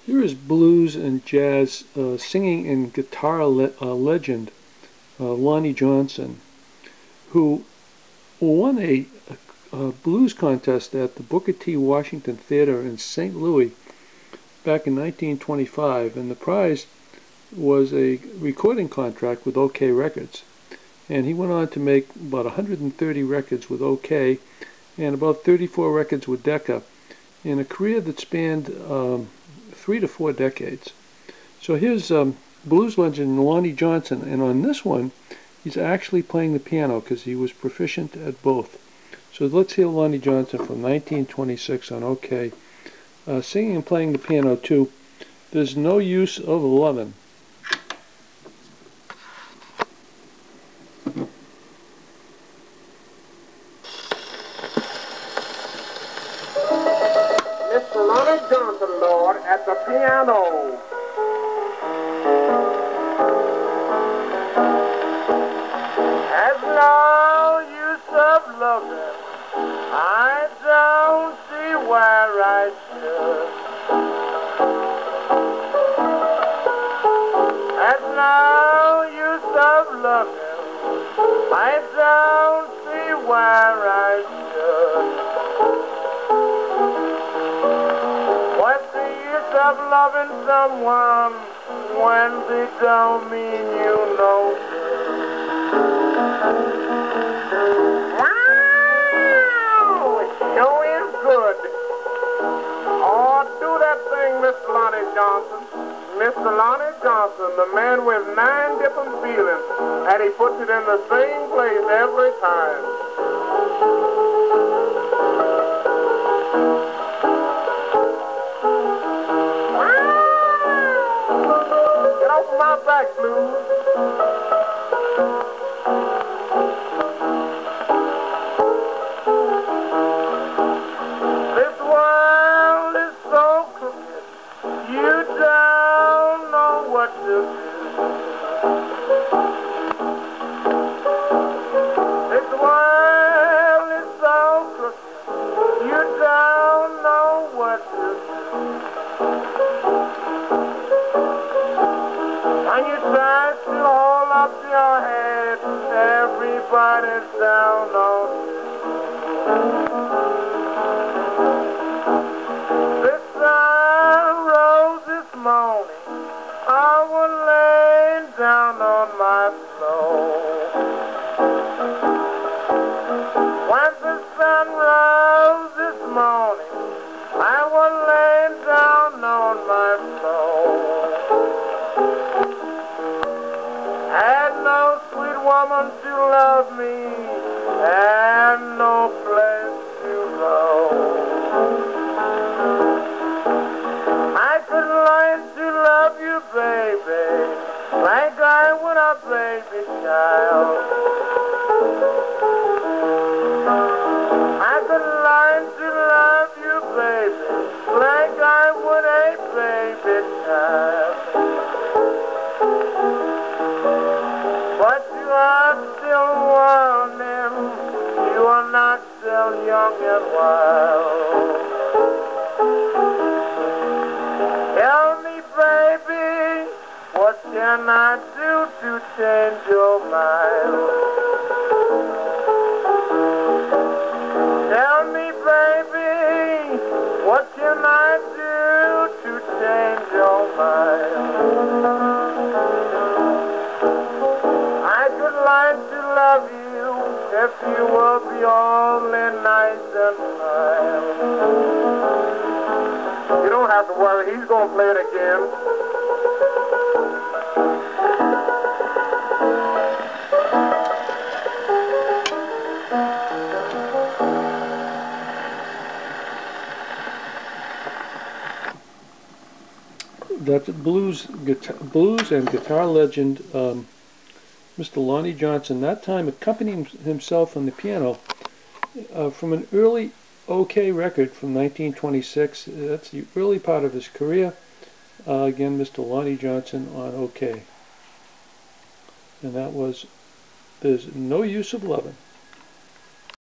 Here is blues and jazz singing and guitar legend Lonnie Johnson, who won a blues contest at the Booker T. Washington Theater in St. Louis back in 1925, and the prize was a recording contract with Okeh Records. And he went on to make about 130 records with Okeh and about 34 records with Decca in a career that spanned 3 to 4 decades. So here's blues legend Lonnie Johnson, and on this one he's actually playing the piano because he was proficient at both. So let's hear Lonnie Johnson from 1926 on Okeh, singing and playing the piano too. There's No Use of Lovin'. Mr. Lonnie Johnson, Lord, at the piano. There's no use of loving. I don't see where I should. There's no use of loving. I don't see where I should. What's the use of loving someone when they don't mean you no good? Wow! It sure is good. Oh, do that thing, Mr. Lonnie Johnson. Mr. Lonnie Johnson, the man with 9 different feelings, and he puts it in the same place every time. Get off my back, blues. This world is so crooked, you don't know what to do. This world is so crooked, you don't know what to do. When you try to hold up your head, everybody's down on you. The sun rose this morning, I was laying down on my floor. When the sun rose this morning, I was laying down on my floor. Had no sweet woman to love me, and no place to go. I could learn to love you, baby, like I would a baby child. I could learn to love you, baby, like I would a baby child. But you are still warning, you are not still young and wild. Tell me, baby, what can I do to change your mind? Tell me, baby, what can I do to change your mind? I could learn to love you if you will be only nice and mild. You don't have to worry, he's going to play it again. That's blues and guitar legend Mr. Lonnie Johnson, that time accompanying himself on the piano from an early Okeh record from 1926. That's the early part of his career. Again, Mr. Lonnie Johnson on Okeh. And that was There's No Use of Lovin'.